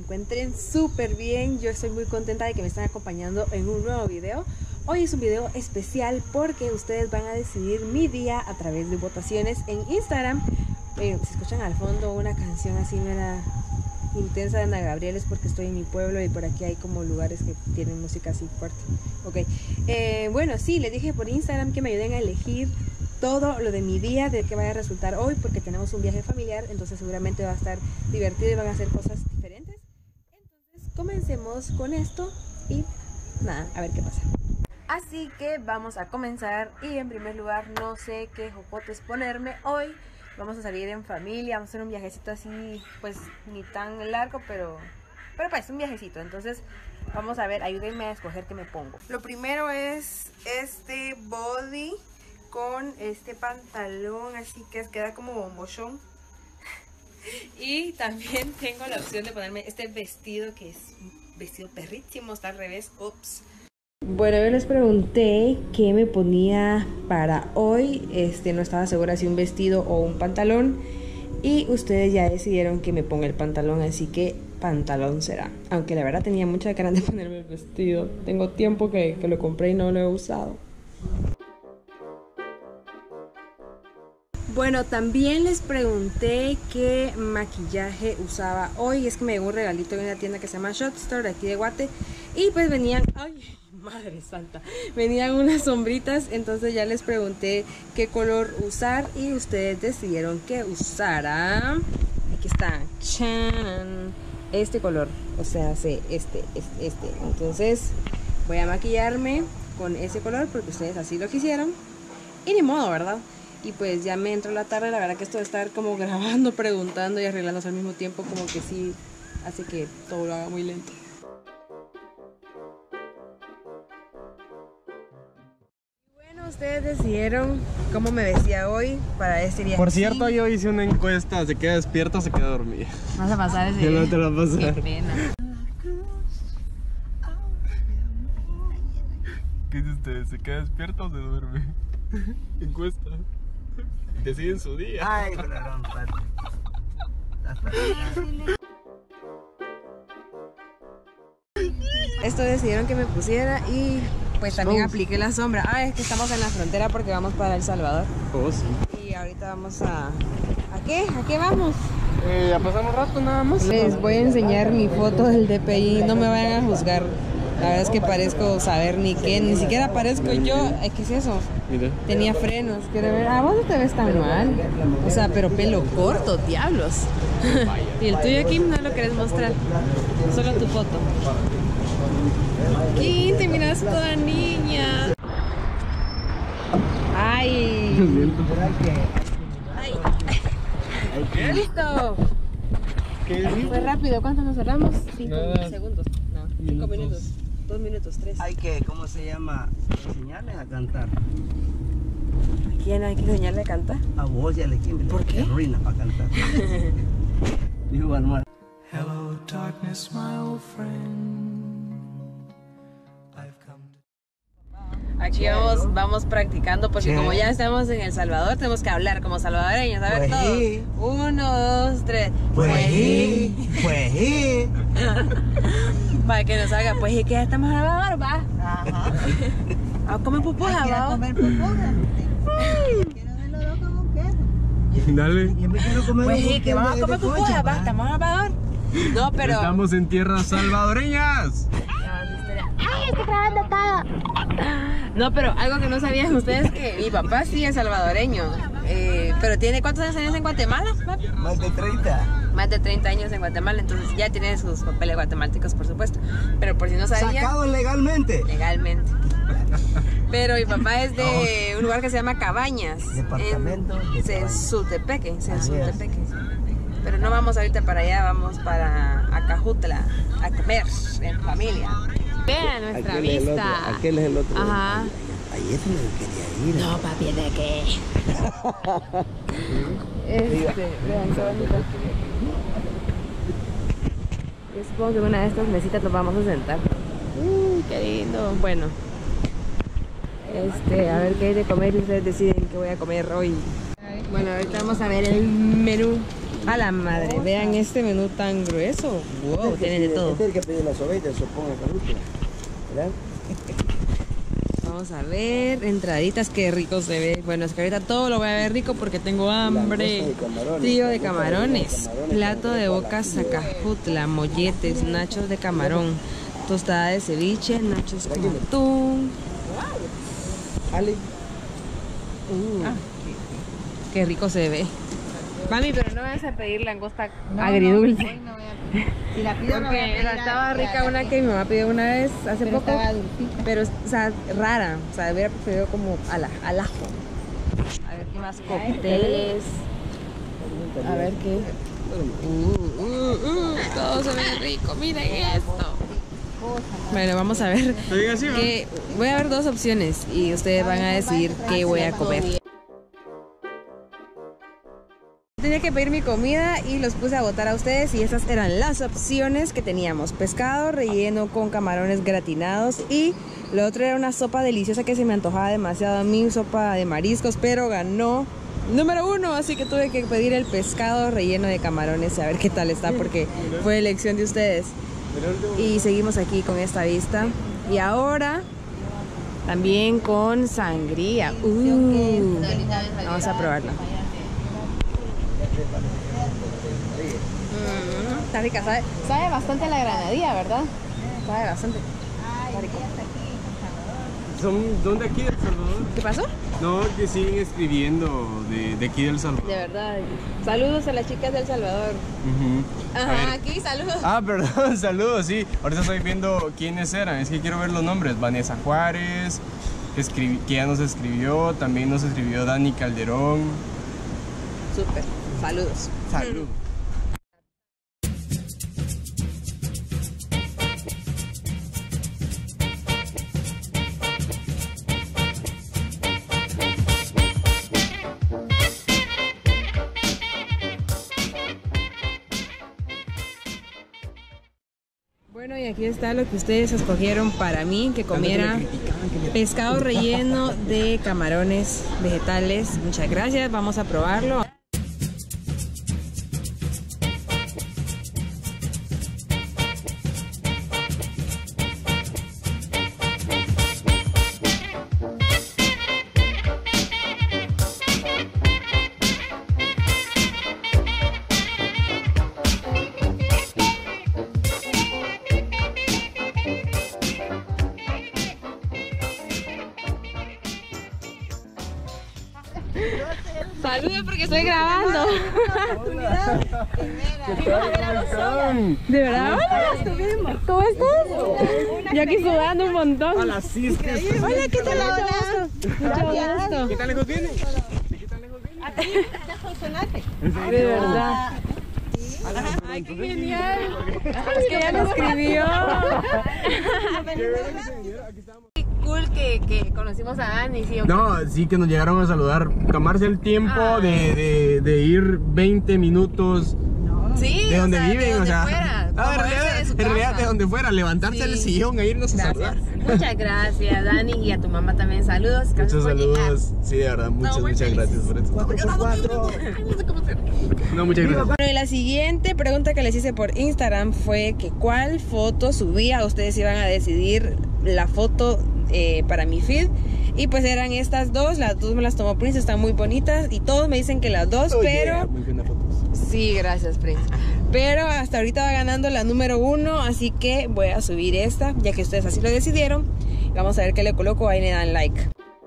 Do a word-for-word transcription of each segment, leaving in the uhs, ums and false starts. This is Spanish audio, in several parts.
encuentren súper bien. Yo estoy muy contenta de que me estén acompañando en un nuevo video. Hoy es un video especial porque ustedes van a decidir mi día a través de votaciones en Instagram. Eh, si escuchan al fondo una canción así mera intensa de Ana Gabriel, es porque estoy en mi pueblo y por aquí hay como lugares que tienen música así fuerte. Ok, eh, bueno, sí, les dije por Instagram que me ayuden a elegir todo lo de mi día, de qué vaya a resultar hoy, porque tenemos un viaje familiar, entonces seguramente va a estar divertido y van a hacer cosas diferentes. Entonces comencemos con esto y nada, a ver qué pasa. Así que vamos a comenzar y en primer lugar no sé qué jocotes ponerme hoy. Vamos a salir en familia, vamos a hacer un viajecito así, pues ni tan largo, pero, pero pues un viajecito. Entonces vamos a ver, ayúdenme a escoger qué me pongo. Lo primero es este body con este pantalón así que queda como bombochón. Y también tengo la opción de ponerme este vestido que es un vestido perrísimo, está al revés. Ups. Bueno, yo les pregunté qué me ponía para hoy. Este, no estaba segura si un vestido o un pantalón. Y ustedes ya decidieron que me ponga el pantalón, así que pantalón será. Aunque la verdad tenía mucha ganas de ponerme el vestido. Tengo tiempo que, que lo compré y no lo he usado. Bueno, también les pregunté qué maquillaje usaba hoy. Es que me llegó un regalito en una tienda que se llama Shot Store de aquí de Guate. Y pues venían, ay, madre santa, venían unas sombritas. Entonces ya les pregunté qué color usar y ustedes decidieron que usara. Aquí está, chan, este color, o sea, sí, este, este, este. Entonces voy a maquillarme con ese color porque ustedes así lo quisieron. Y ni modo, ¿verdad? Y pues ya me entró la tarde, la verdad que esto de estar como grabando, preguntando y arreglándose al mismo tiempo como que sí hace que todo lo haga muy lento. Y bueno, ustedes decidieron cómo me vestía hoy para este día. Por cierto, yo hice una encuesta, se queda despierta o se queda dormida. Vas a pasar ese Yo día. no te la vas a pasar. Qué pena. ¿Qué dice usted? ¿Se queda despierta o se duerme? Encuesta. Deciden su día. Ay, claro, Esto decidieron que me pusiera y pues también Vamos. apliqué la sombra. Ah, es que estamos en la frontera porque vamos para El Salvador. Oh, sí. Y ahorita vamos a... ¿A qué? ¿A qué vamos? Eh, a pasar un rato nada más. Les voy a enseñar mi foto del D P I, no me vayan a juzgar. La verdad es que parezco saber ni qué, ni siquiera parezco yo. ¿Qué es eso? Mira. Tenía frenos, quiero ver. Ah, vos no te ves tan mal. O sea, pero pelo corto, diablos. Y el tuyo, Kim, no lo querés mostrar. Solo tu foto. Kim, te miras toda niña. Ay. Ay. ¿Qué? Listo. ¿Qué es? Fue rápido, ¿cuánto nos cerramos? Cinco Nada. segundos. No, cinco Minutos. minutos. Dos minutos, tres. hay que, ¿cómo se llama? Enseñarles a cantar. ¿A quién hay que enseñarle a cantar? A vos y al equipo. ¿Por qué? Ruina para cantar. Dijo Anual. Hello, darkness, my old friend. I've come to... Aquí vamos, vamos practicando porque Sí. como ya estamos en El Salvador tenemos que hablar como salvadoreños. A ver Pues todos. sí. Uno, dos, tres. Pues sí. sí, pues sí. Para que nos haga, pues sí que ya estamos en El Salvador, va. Ajá. A comer pupuja, Quiero va. comer pupuja. Quiero verlo loco con queso. Dale. Yo me quiero comer Pues un sí, que buque vamos a de- comer de pupuja, concha, va. Estamos en El Salvador. No, pero... Estamos en tierras salvadoreñas. ¡Ay, estoy grabando todo! No, pero algo que no sabían ustedes es que mi papá sí es salvadoreño. Eh, pero tiene ¿cuántos años en Guatemala, papi? Más de treinta. Más de treinta años en Guatemala, entonces ya tiene sus papeles guatemaltecos, por supuesto. Pero por si no sabían, Sacado legalmente. legalmente. Pero mi papá es de un lugar que se llama Cabañas, Departamento de en Cabañas. Censutepeque, Así es. Censutepeque. Pero no vamos ahorita para allá, vamos para Acajutla a comer en familia. Vean nuestra Aquel es el vista. otro, aquel es el otro. Ajá. Ahí es donde quería ir. No, papi, ¿de qué? Este, vean qué bonito. Yo supongo que en una de estas mesitas nos vamos a sentar. Uh, qué lindo. Bueno, este, a ver qué hay de comer y ustedes deciden qué voy a comer hoy. Bueno, ahorita vamos a ver el menú. A la madre, vean este menú tan grueso. Wow, tienen de todo. Este es el que pide la sobeita, el sopón, el carrucho. ¿Verdad? Vamos a ver, entraditas, qué rico se ve. Bueno, es que ahorita todo lo voy a ver rico porque tengo hambre. Trío de camarones, plato de boca Zacajutla, molletes, nachos de camarón, tostada de ceviche, nachos con atún. Ale. Uh, qué rico se ve. Mami, pero no vas a pedir langosta No, agridulce. no, hoy no voy a pedir. Si la pido, no voy a Porque pedir a- estaba a- rica a- una que mi mamá pidió una vez hace pero poco. estaba dulcita. Pero, o sea, rara. O sea, hubiera preferido como al, al ajo. A ver, ¿qué más? Cócteles. A ver qué. Uh, uh, uh, todo se ve rico. Miren esto. Bueno, vamos a ver. Que voy a ver dos opciones y ustedes van a decidir qué voy a comer. Tenía que pedir mi comida y los puse a votar a ustedes y esas eran las opciones que teníamos. Pescado relleno con camarones gratinados y lo otro era una sopa deliciosa que se me antojaba demasiado a mí, sopa de mariscos, pero ganó número uno, así que tuve que pedir el pescado relleno de camarones a ver qué tal está porque fue elección de ustedes. Y seguimos aquí con esta vista y ahora también con sangría. Uh, vamos a probarla. Mm, está rica, sabe, sabe bastante a la granadilla, ¿verdad? Sabe bastante. Está rico. ¿Son, son de aquí del Salvador? ¿Qué pasó? No, que siguen escribiendo de, de aquí del Salvador. De verdad. Saludos a las chicas del Salvador. Ujú. A Ajá, ver. aquí, saludos. Ah, perdón, saludos, sí. Ahorita estoy viendo quiénes eran. Es que quiero ver los nombres. Vanessa Juárez, que, escribi- que ya nos escribió. También nos escribió Dani Calderón. Súper. Saludos. Salud. Bueno, y aquí está lo que ustedes escogieron para mí, que comiera pescado relleno de camarones vegetales. Muchas gracias, vamos a probarlo. Saludos porque estoy grabando. ¿De verdad? Hola, ¿cómo estás? Yo aquí sudando un montón. Hola, sí, es que es- Hola, ¿qué tal? Mucho gusto. Mucho gusto. ¿Qué tan lejos viene? ¿De qué tan lejos viene? De verdad. Ay, qué genial. Es que ya me escribió. Qué cool que, que conocimos a Dani, ¿sí? No, sí que nos llegaron a saludar, tomarse el tiempo Ah. de, de, de ir veinte minutos Sí, de donde o sea, viven, de o donde sea, fuera, ah, en moverse realidad, de su en realidad casa. de donde fuera, levantarse Sí. del sillón e irnos a saludar. Gracias. Muchas gracias, Dani, y a tu mamá también. Saludos. Gracias Muchos por llegar. saludos, sí, de verdad, muchas, muy muchas felices. gracias por eso. cuatro por cuatro. No, muchas gracias. Bueno, y la siguiente pregunta que les hice por Instagram fue que cuál foto subía. Ustedes iban a decidir la foto eh, para mi feed. Y pues eran estas dos, las dos me las tomó Prince, están muy bonitas. Y todos me dicen que las dos, Oh, pero... yeah, muy buenas fotos. Sí, gracias, Prince. Pero hasta ahorita va ganando la número uno, así que voy a subir esta, ya que ustedes así lo decidieron. Vamos a ver qué le coloco, ahí le dan like.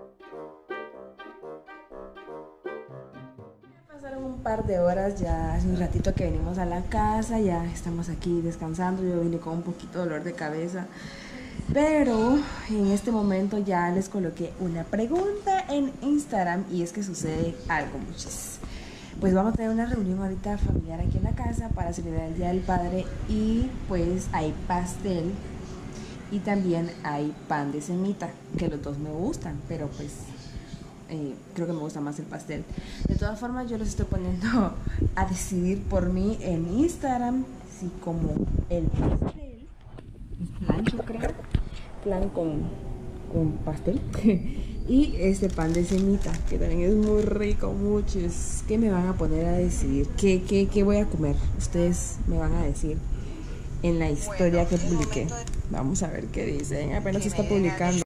Pasaron un par de horas, ya hace un ratito que venimos a la casa, ya estamos aquí descansando. Yo vine con un poquito de dolor de cabeza, pero en este momento ya les coloqué una pregunta en Instagram y es que sucede algo, muchis. Pues vamos a tener una reunión ahorita familiar aquí en la casa para celebrar el Día del Padre y pues hay pastel y también hay pan de semita, que los dos me gustan, pero pues eh, creo que me gusta más el pastel. De todas formas, yo los estoy poniendo a decidir por mí en Instagram, si como el pastel es plan, yo creo, plan con, un pastel y este pan de semita que también es muy rico. Muchos que me van a poner a decidir qué, qué, qué voy a comer. Ustedes me van a decir en la historia que publiqué. Vamos a ver qué dicen. Apenas se está publicando.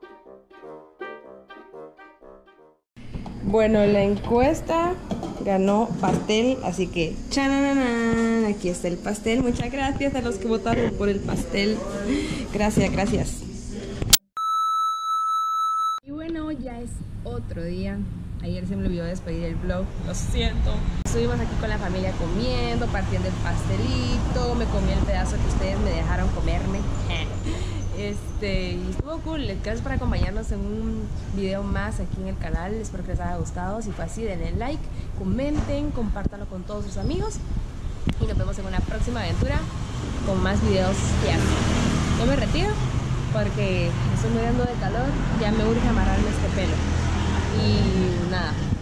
Bueno, la encuesta ganó pastel, así que ¡chananana! Aquí está el pastel. Muchas gracias a los que votaron por el pastel. Gracias, gracias. Y bueno, ya es otro día. Ayer se me olvidó despedir el vlog, lo siento. Estuvimos aquí con la familia comiendo, partiendo el pastelito. Me comí el pedazo que ustedes me dejaron comerme. Este, y estuvo cool. Gracias por acompañarnos en un video más aquí en el canal. Espero que les haya gustado. Si fue así, denle like, comenten, compártanlo con todos sus amigos. Y nos vemos en una próxima aventura con más videos que así. Yo me retiro porque me estoy muriendo de calor. Ya me urge amarrarme este pelo. Y nada,